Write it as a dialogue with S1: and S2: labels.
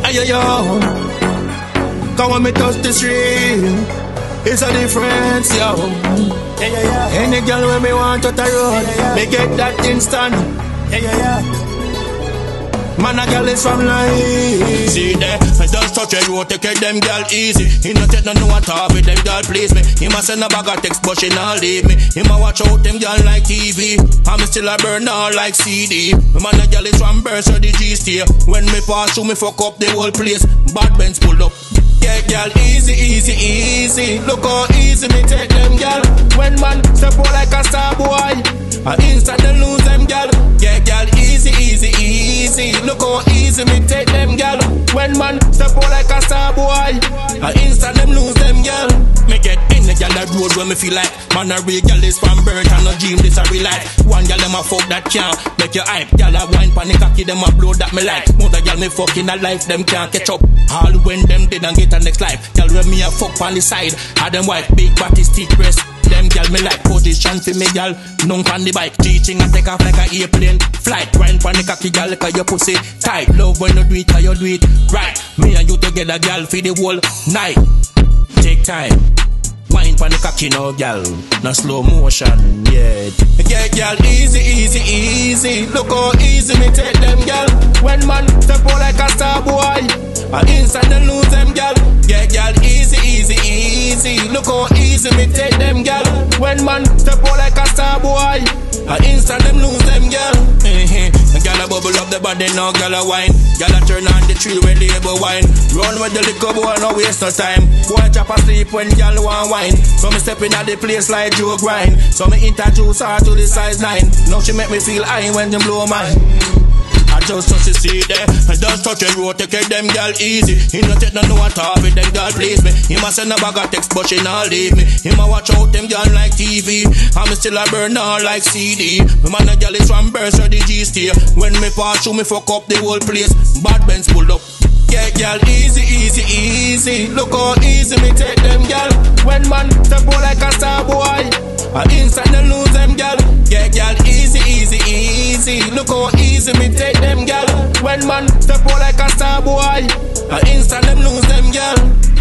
S1: yo. Come when me touch the street, it's a difference, yo. Any girl when me want to the road, me get that instant. Man, a girl is from life. See there, I just touch a road, take them girl easy. He not take no what off with them girl please me. He must send a bag of text, but she not leave me. He must watch out them girl like TV. I'm still a burn all like CD. Man, a girl is from birth, so the G stay. When me pass through, me fuck up the whole place. Bad Benz pulled up. Yeah, girl, easy, easy, easy. Look how easy me take them girl. When man step out like a star boy, I instantly lose them girl. Yeah, girl, easy, easy, easy. Look how easy me take them girl. When man step out like a star boy, I instantly lose them girl. Me get in the girl that road when me feel like man a real girl is from birth and no dream this a real life. One girl them a fuck that can't make you hype. Girl a wine pan the cocky them a blow that me like. Mother girl me fuck in a life them can't catch up. All when them dead and get a next life. Girl when me a fuck on the side, had them wife big body stick breast. Them girl me like position for me girl. None on the bike, teaching and take off like a airplane. Flight, wine pan the cocky girl like your pussy tight. Love when you do it, how you do it right. Me and you together girl for the whole night. Take time, wine pan the cocky now girl. No slow motion, yeah. Yeah girl, easy, easy, easy. Look how easy me take them girl. When man step out like a star boy, I instantly lose them girl. Yeah girl, easy, easy, easy. Look how easy me take them girl. When man step out like a star boy, I instantly lose them girl. Girl a bubble up the body now, girl a wine. Girl a turn on the tree where they ever wine. Run with the liquor boy, no waste no time. Boy drop asleep when girl want wine. So me stepping at the place like Joe grind. So me introduce her to the size 9. Now she make me feel high when them blow mine. I just touch the seat there, I just touch the road, take them girl easy. He not take no what off with them girl please me. He must send a bag of text but she not leave me. He must watch out them girl like TV. I'm still a burn all like CD. Man a girl is from birth so the G stay. When me pass through me fuck up the whole place. Bad Benz pulled up. Yeah girl, easy, easy, easy. Look how easy me take them girl. When man step out like a star boy, I instantly lose them girl. Yeah girl, easy, easy, easy. Look how easy me take them girl. When man step out like a star boy, I instantly lose them girl.